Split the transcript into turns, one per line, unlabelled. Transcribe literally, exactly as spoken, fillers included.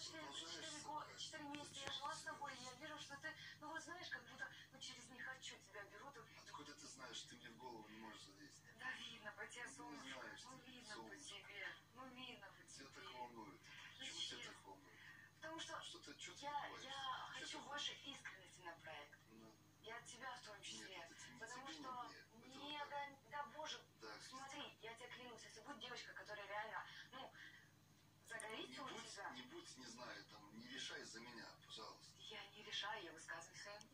четыре, четыре года, четыре месяца я жила с тобой, и я вижу, что ты, ну вот знаешь, как будто, ну через «не хочу» тебя берут.
Откуда ты знаешь, ты мне в голову не можешь залезть?
Да видно по тебе,
Ну,
солнышко,
знаешь,
ну
ты,
видно по
солнышко.
тебе, ну видно по
Тебя так
тебе.
волнует. Почему
Зачем?
тебя так волнует?
Потому что,
Что ты, что ты
я,
бываешь?
я
Что
хочу
ты
больше искренности на проект.
Ну,
И от тебя в том числе.
нет, это не
Потому
тебе,
что,
не мне.
не,
Это вот
да, да боже,
да,
смотри, я тебе клянусь, если будет девочка, которая реально, ну, загорится
не
у
будь,
тебя.
не будь, не знаю, там, не решай за меня, пожалуйста.
Я не решаю, я высказываю свое